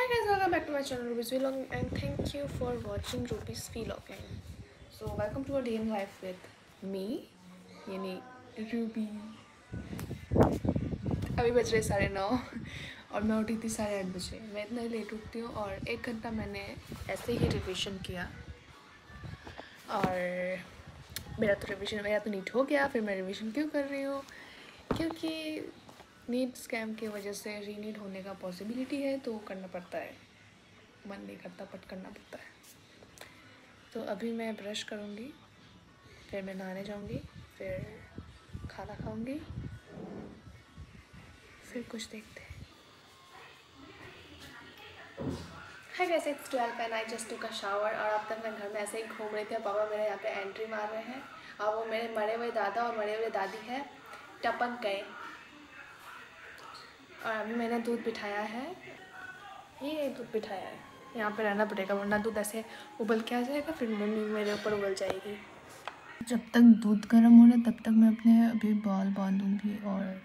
Hi guys, welcome back to my channel Ruby's Vlog and thank you for watching Ruby's Vlogging. So welcome to a day in life with me, यानी Ruby. अभी बज रहे 9:30 और मैं उठी थी 8:30 बजे। मैं इतना लेट उठती हूँ और 1 घंटा मैंने ऐसे ही रिविज़न किया और मेरा तो नीट हो गया। फिर मैं रिविज़न क्यों कर रही हूँ? क्योंकि नीट स्कैम की वजह से रीनीट होने का पॉसिबिलिटी है, तो करना पड़ता है। मन नहीं करता बट करना पड़ता है। तो अभी मैं ब्रश करूँगी, फिर मैं नहाने जाऊँगी, फिर खाना खाऊँगी, फिर कुछ देखते हैं। Hi guys, it's 12 and I just took a shower. और अब तक मैं घर में ऐसे ही घूम रही थी। पापा मेरे यहाँ पे एंट्री मार रहे हैं और वो मेरे मरे हुए दादा और मरे हुए दादी है टपक गए। और अभी मैंने दूध बिठाया है, ये दूध बिठाया है। यहाँ पे रहना पड़ेगा वरना दूध ऐसे उबल के आ जाएगा, फिर मम्मी मेरे ऊपर उबल जाएगी। जब तक दूध गर्म हो रहा है तब तक मैं अपने अभी बाल बांधूंगी। और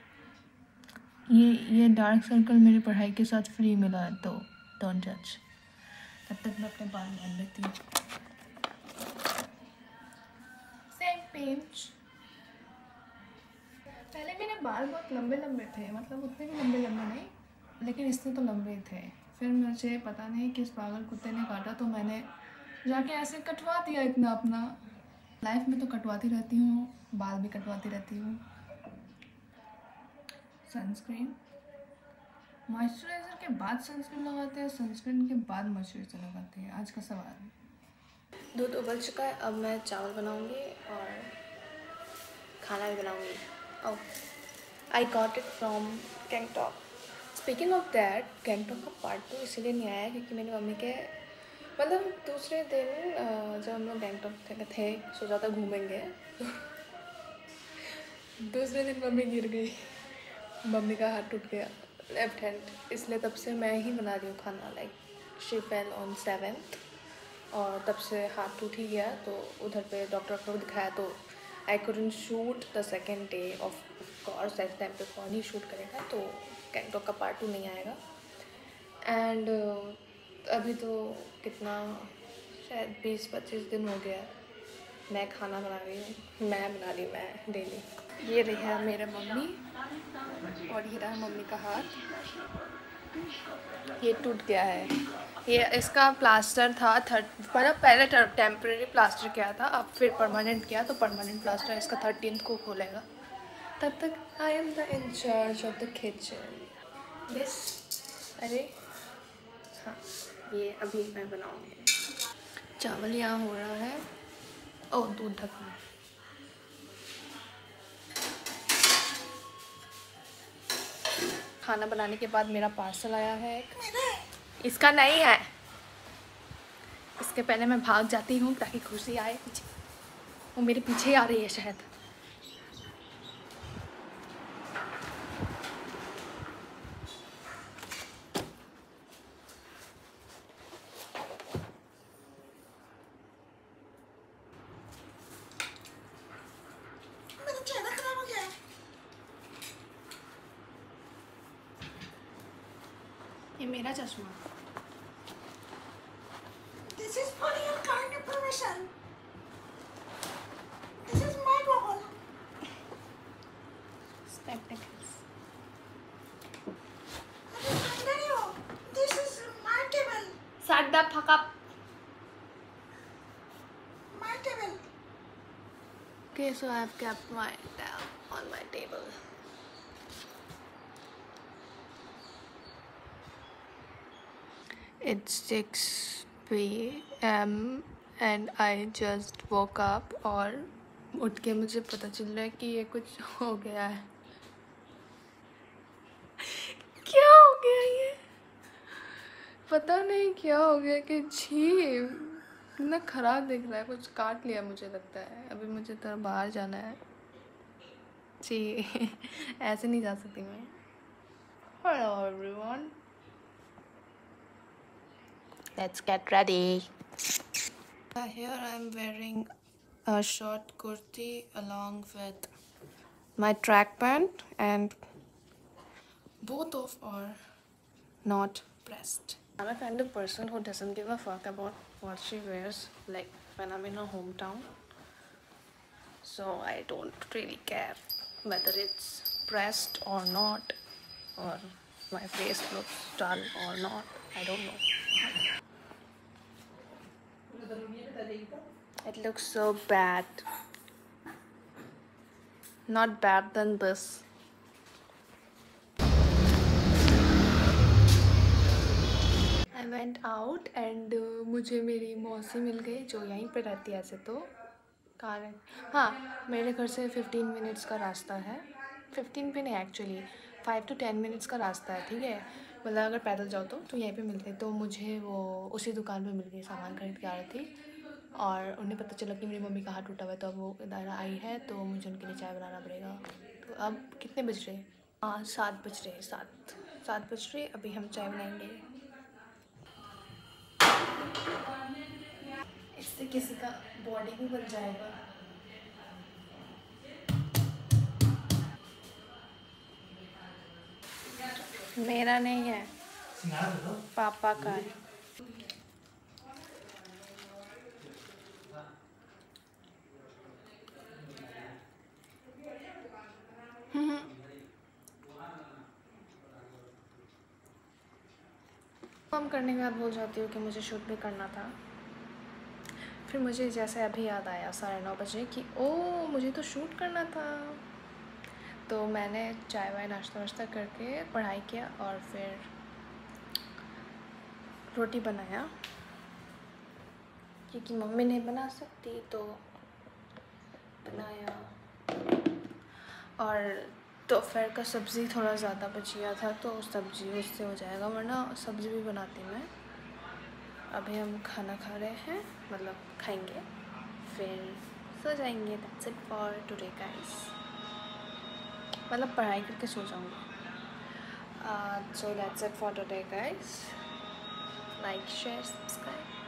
ये डार्क सर्कल मेरी पढ़ाई के साथ फ्री मिला है, तो डोंट जज। तब तक मैं अपने बाल बांध लेती हूँ। Same pinch. पहले मेरे बाल बहुत लंबे लंबे थे, मतलब उतने भी लंबे लंबे नहीं, लेकिन इससे तो लंबे थे। फिर मुझे पता नहीं किस पागल कुत्ते ने काटा, तो मैंने जाके ऐसे कटवा दिया इतना अपना। लाइफ में तो कटवाती रहती हूँ, बाल भी कटवाती रहती हूँ। सनस्क्रीन, मॉइस्चराइज़र के बाद सनस्क्रीन लगाते हैं, सनस्क्रीन के बाद मॉइस्चराइज़र लगाते हैं। आज का सवाल। दूध उबल चुका है, अब मैं चावल बनाऊंगी और खाना भी बनाऊंगी। Oh, I got it from Gangtok. Speaking of that, Gangtok का पार्ट 2 इसीलिए नहीं आया क्योंकि मेरी मम्मी के मतलब दूसरे दिन जब हम लोग गैंगटॉक थे सोचा था घूमेंगे दूसरे दिन मम्मी गिर गई, मम्मी का हाथ टूट गया, लेफ्ट हैंड। इसलिए तब से मैं ही बना रही हूँ खाना। Like she fell on 7th और तब से हाथ टूट ही गया। तो उधर पे डॉक्टर को दिखाया तो I couldn't shoot the second day of course. इस टाइम पे कौन ही शूट करेगा, तो गैंगटॉक का पार्ट 2 नहीं आएगा। एंड अभी तो कितना, शायद 20-25 दिन हो गया मैं खाना बना रही हूँ। मैं डेली। ये रही है मेरे मम्मी और ये रहा मम्मी का हाथ। ये टूट गया है। ये इसका प्लास्टर था मतलब पहले टेम्परेरी प्लास्टर किया था, अब फिर परमानेंट किया, तो परमानेंट प्लास्टर इसका 13th को खोलेगा। तब तक I am the incharge of the kitchen. This, अरे हाँ, ये अभी मैं बनाऊँगी। चावल यहाँ हो रहा है। ओह, दूध ढकना। खाना बनाने के बाद मेरा पार्सल आया है एक। इसका नहीं है, इसके पहले मैं भाग जाती हूँ ताकि खुशी आए पीछे। वो मेरे पीछे ही आ रही है शायद। ये मेरा चश्मा। This is for your kind permission. This is my ball. Spectacles. This is my table. Shut the fuck up. My table. Okay, so I have kept my tab on my table. It's 6 p.m. and I just woke up और उठ के मुझे पता चल रहा है कि ये कुछ हो गया है। क्या हो गया ये? पता नहीं क्या हो गया कि छी, इतना ख़राब दिख रहा है। कुछ काट लिया मुझे लगता है। अभी मुझे तो बाहर जाना है। छी ऐसे नहीं जा सकती मैं। Hello everyone. Let's get ready. Here I'm wearing a short kurti along with my track pant, and both of are not pressed. I'm a kind of person who doesn't give a fuck about what she wears, like when I'm in her hometown. So I don't really care whether it's pressed or not, or my face looks dull or not. I don't know. It looks so bad. Not bad than this. I went out and मुझे मेरी मौसी मिल गई जो यहीं पे रहती है ऐसे तो कारण हाँ मेरे घर से 15 मिनट्स का रास्ता है 15 भी नहीं एक्चुअली 5 to 10 मिनट्स का रास्ता है ठीक है मतलब अगर पैदल जाओ तो यहीं पे मिलते तो मुझे वो उसी दुकान पे मिल गई सामान खरीद के आ रही थी और उन्हें पता चला कि मेरी मम्मी का हाथ टूटा हुआ है तो अब वो इधर आई है तो मुझे उनके लिए चाय बनाना पड़ेगा तो अब कितने बज रहे हाँ 7 बज रहे 7 बज रहे अभी हम चाय बनाएंगे इससे किसी का बॉडी भी बन जाएगा मेरा नहीं है पापा का है काम करने के बाद भूल जाती हूँ कि मुझे शूट भी करना था फिर मुझे जैसे अभी याद आया 9:30 बजे कि ओ मुझे तो शूट करना था तो मैंने चाय वाय नाश्ता वाश्ता करके पढ़ाई किया और फिर रोटी बनाया क्योंकि मम्मी नहीं बना सकती तो बनाया और दोपहर का सब्ज़ी थोड़ा ज़्यादा बच गया था तो सब्ज़ी उससे हो जाएगा वरना सब्ज़ी भी बनाती मैं अभी हम खाना खा रहे हैं मतलब खाएंगे फिर सो जाएंगे that's it for today guys मतलब पढ़ाई करके सो जाऊँगी so that's it for today guys like share subscribe